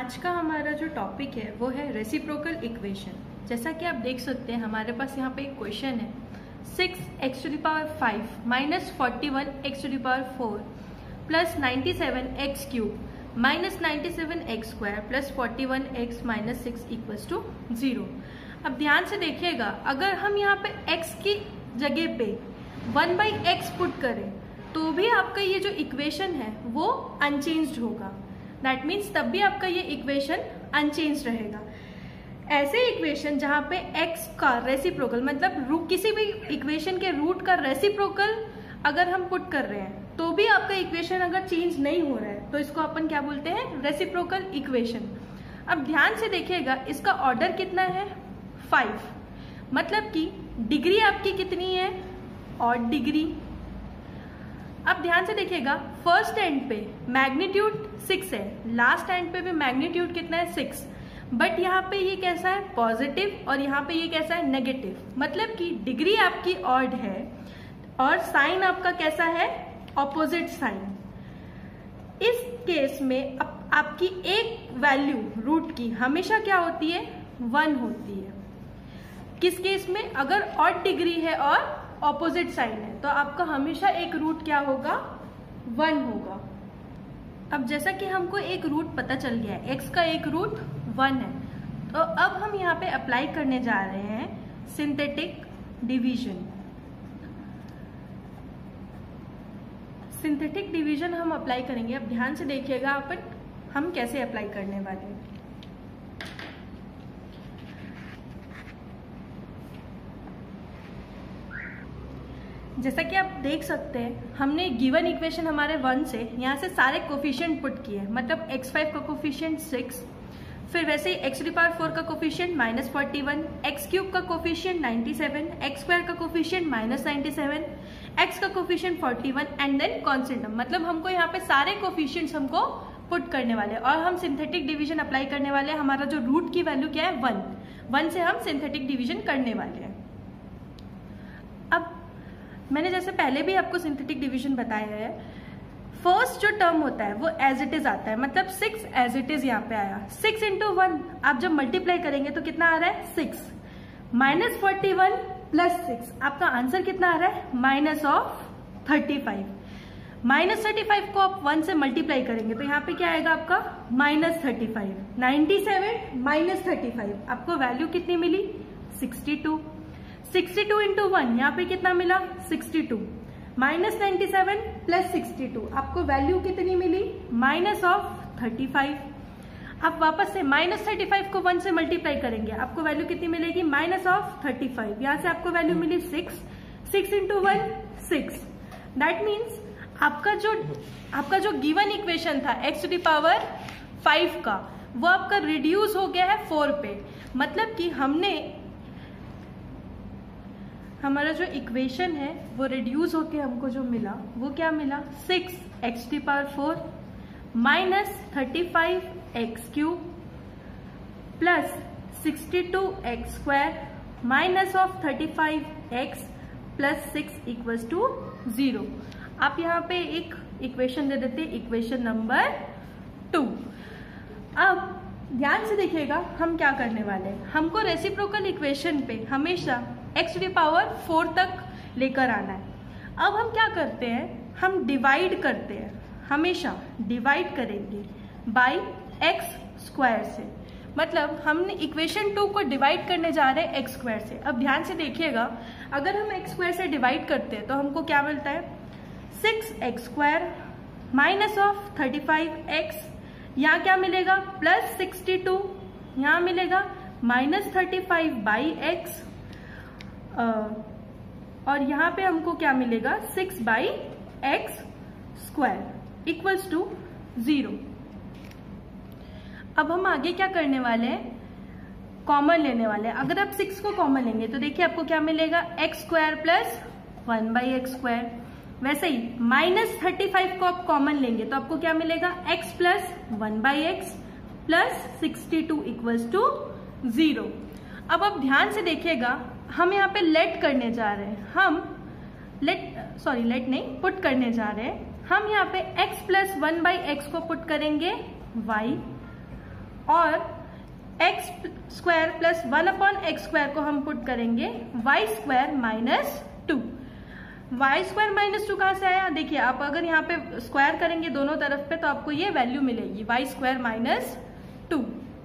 आज का हमारा जो टॉपिक है वो है रेसिप्रोकल इक्वेशन। जैसा कि आप देख सकते हैं हमारे पास यहाँ पे एक क्वेश्चन है 6x⁵ minus 41x⁴ plus 97x³ minus 97x² plus 41x minus 6 equals to 0। अब ध्यान से देखिएगा, अगर हम यहाँ पे x की जगह पे 1/x पुट करें तो भी आपका ये जो इक्वेशन है वो अनचेंज्ड होगा। दैट मीन्स तब भी आपका ये इक्वेशन अनचेंज्ड रहेगा। ऐसे इक्वेशन जहां पे x का रेसिप्रोकल मतलब किसी भी इक्वेशन के रूट का रेसिप्रोकल अगर हम पुट कर रहे हैं तो भी आपका इक्वेशन अगर चेंज नहीं हो रहा है तो इसको अपन क्या बोलते हैं, रेसिप्रोकल इक्वेशन। अब ध्यान से देखिएगा, इसका ऑर्डर कितना है 5, मतलब कि डिग्री आपकी कितनी है, ऑड डिग्री। अब ध्यान से देखिएगा, फर्स्ट एंड पे मैग्नीट्यूड 6 है, लास्ट एंड पे भी मैग्नीट्यूड कितना है 6, बट यहाँ पे ये कैसा है पॉजिटिव और यहाँ पे ये कैसा है नेगेटिव, मतलब कि डिग्री आपकी ऑड है और साइन आपका कैसा है ऑपोजिट साइन। इस केस में आपकी एक वैल्यू रूट की हमेशा क्या होती है 1 होती है। किस केस में, अगर ऑड डिग्री है और ऑपोजिट साइन है तो आपका हमेशा एक रूट क्या होगा 1 होगा। अब जैसा कि हमको एक रूट पता चल गया है, x का एक रूट 1 है, तो अब हम यहाँ पे अप्लाई करने जा रहे हैं सिंथेटिक डिवीजन। सिंथेटिक डिवीजन हम अप्लाई करेंगे। अब ध्यान से देखिएगा अपन हम कैसे अप्लाई करने वाले हैं। जैसा कि आप देख सकते हैं, हमने गिवन इक्वेशन हमारे 1 से यहाँ से सारे कोफिशिएंट पुट किए, मतलब x5 का कोफिशिएंट 6, फिर वैसे ही x⁴ का कोफिशिएंट -41, x³ का कोफिशिएंट 97, x² का कोफिशिएंट -97, x का कोफिशिएंट 41 एंड देन कांस्टेंट। मतलब हमको यहाँ पे सारे कोफिशिएंट्स हमको पुट करने वाले हैं और हम सिंथेटिक डिवीजन अप्लाई करने वाले हैं। हमारा जो रूट की वैल्यू क्या है 1 से हम सिंथेटिक डिवीजन करने वाले हैं। अब मैंने जैसे पहले भी आपको सिंथेटिक डिवीजन बताया है, फर्स्ट जो टर्म होता है वो एज इट इज आता है, मतलब 6 एज इट इज यहाँ पे आया। 6 × 1 आप जब मल्टीप्लाई करेंगे तो कितना आ रहा है 6, -41 प्लस 6, आपका आंसर कितना आ रहा है -35। -35 को आप 1 से मल्टीप्लाई करेंगे तो यहाँ पे क्या आएगा आपका -35। 97 -35 आपको वैल्यू कितनी मिली 62। 62 × 1 यहाँ पे कितना मिला 62, -97 प्लस 62 आपको वैल्यू कितनी मिली -35। आप वापस से -35 को 1 से मल्टीप्लाई करेंगे, आपको वैल्यू कितनी मिलेगी -35। यहाँ से आपको वैल्यू मिली 6 × 1 6। दैट मीन्स आपका जो गिवन इक्वेशन था x⁵ का वो आपका रिड्यूस हो गया है 4 पे, मतलब कि हमारा जो इक्वेशन है वो रिड्यूस होके हमको जो मिला वो क्या मिला 6x⁴ minus 35x³ plus 62x² minus of 35x plus 6 equals to 0। आप यहाँ पे एक इक्वेशन दे देते, इक्वेशन नंबर 2। अब ध्यान से देखिएगा हम क्या करने वाले हैं, हमको रेसिप्रोकल इक्वेशन पे हमेशा x⁴ तक लेकर आना है। अब हम क्या करते हैं, हम डिवाइड करते हैं, हमेशा डिवाइड करेंगे बाय x² से, मतलब हमने इक्वेशन 2 को डिवाइड करने जा रहे हैं x² से। अब ध्यान से देखिएगा, अगर हम x² से डिवाइड करते हैं तो हमको क्या मिलता है 6x² माइनस ऑफ 35x, यहाँ क्या मिलेगा प्लस 62, यहाँ मिलेगा -35/x और यहाँ पे हमको क्या मिलेगा 6/x² इक्वल्स टू 0। अब हम आगे क्या करने वाले हैं, कॉमन लेने वाले हैं। अगर आप 6 को कॉमन लेंगे तो देखिए आपको क्या मिलेगा x² प्लस 1/x²। वैसे ही -35 को आप कॉमन लेंगे तो आपको क्या मिलेगा x plus 1/x plus 62 equals to 0। अब आप ध्यान से देखिएगा, हम यहाँ पे लेट करने जा रहे हैं, पुट करने जा रहे हैं। हम यहाँ पे x प्लस 1/x को पुट करेंगे y और x square plus 1/x square को हम पुट करेंगे y square minus 2। Y square minus 2 कहाँ से आया? देखिए आप अगर यहाँ पे स्क्वायर करेंगे दोनों तरफ पे तो आपको ये वैल्यू मिलेगी वाई स्क्वायर माइनस 2।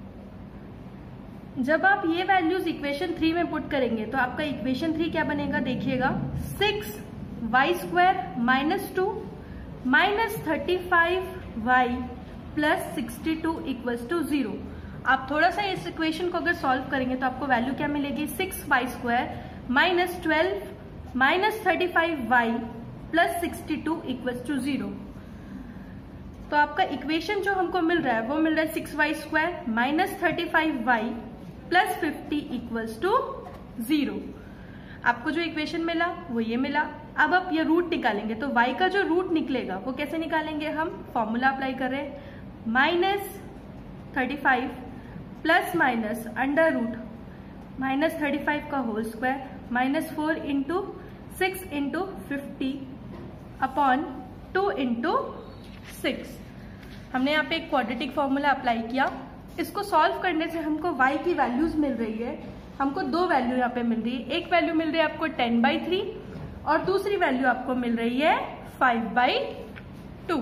जब आप ये वैल्यूज इक्वेशन 3 में पुट करेंगे तो आपका इक्वेशन 3 क्या बनेगा? देखिएगा 6 y square minus 2 minus 35 y plus 62 equals to 0। आप थोड़ा सा इस इक्वेशन को अगर सॉल्व करेंगे तो आपको वैल्यू क्या मिलेगी? 6 y square minus 12 minus 35 y plus 62 equals to 0। तो आपका इक्वेशन जो हमको मिल रहा है वो मिल रहा है 6 y square minus 35 y plus 50 equals to 0। आपको जो इक्वेशन मिला वो ये मिला। अब आप ये रूट निकालेंगे तो y का जो रूट निकलेगा वो कैसे निकालेंगे? हम फॉर्मूला अप्लाई कर रहे हैं minus 35 plus minus under root minus 35 का whole square minus 4 into 6 into 50 upon 2 into 6। हमने यहाँ पे एक क्वाड्रेटिक फॉर्मूला अप्लाई किया। इसको सॉल्व करने से हमको y की वैल्यूज मिल रही है। हमको दो वैल्यू यहाँ पे मिल रही है। एक वैल्यू मिल रही है आपको 10/3 और दूसरी वैल्यू आपको मिल रही है 5/2।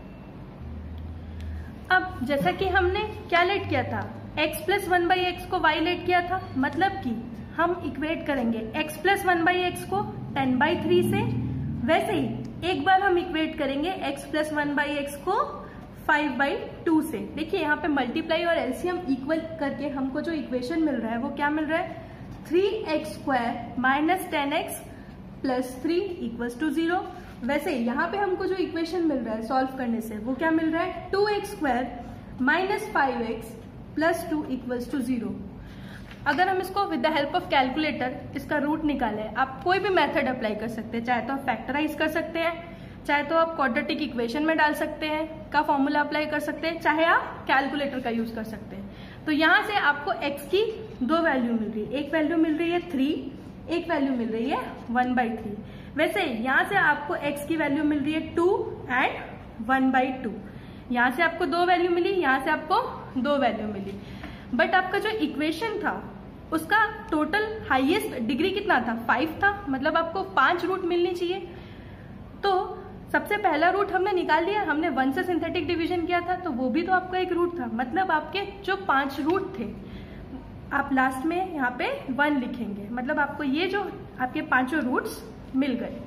अब जैसा कि हमने क्या लेट किया था, x प्लस 1/x को y लेट किया था, मतलब कि हम इक्वेट करेंगे x प्लस 1/x को 10/3 से। वैसे ही एक बार हम इक्वेट करेंगे x प्लस 1/x को 5/2 से। देखिए यहाँ पे मल्टीप्लाई और एलसीएम इक्वल करके हमको जो इक्वेशन मिल रहा है वो क्या मिल रहा है? 3x square minus 10x plus 3 equals to 0। वैसे यहाँ पे हमको जो इक्वेशन मिल रहा है सॉल्व करने से वो क्या मिल रहा है? 2x square minus 5x plus 2 equals to 0। अगर हम इसको with the help of calculator इसका रूट निकालें, आप कोई भी मेथड अप्लाई कर सकते हैं। चाहे तो आप फैक्टराइज कर सकते हैं, चाहे तो आप क्वाड्रेटिक इक्वेशन में डाल सकते हैं का फॉर्मूला अप्लाई कर सकते हैं, चाहे आप कैलकुलेटर का यूज कर सकते हैं। तो यहाँ से आपको x की दो वैल्यू मिल रही है। एक वैल्यू मिल रही है 3, एक वैल्यू मिल रही है 1/3। वैसे यहाँ से आपको x की वैल्यू मिल रही है 2 एंड 1/2। यहाँ से आपको दो वैल्यू मिली, यहाँ से आपको दो वैल्यू मिली। बट आपका जो इक्वेशन था उसका टोटल हाईएस्ट डिग्री कितना था? 5 था। मतलब आपको 5 रूट मिलनी चाहिए। तो सबसे पहला रूट हमने निकाल लिया। हमने 1 से सिंथेटिक डिवीजन किया था तो वो भी तो आपका एक रूट था। मतलब आपके जो 5 रूट थे आप लास्ट में यहाँ पे 1 लिखेंगे। मतलब आपको ये जो आपके पांचों रूट्स मिल गए।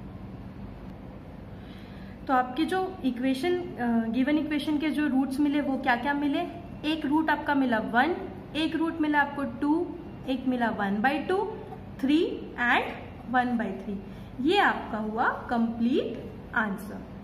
तो आपके जो इक्वेशन गिवन इक्वेशन के जो रूट्स मिले वो क्या क्या मिले? एक रूट आपका मिला 1, एक रूट मिला आपको 2, एक मिला 1/2, 3 एंड 1/3। ये आपका हुआ कंप्लीट आंसर।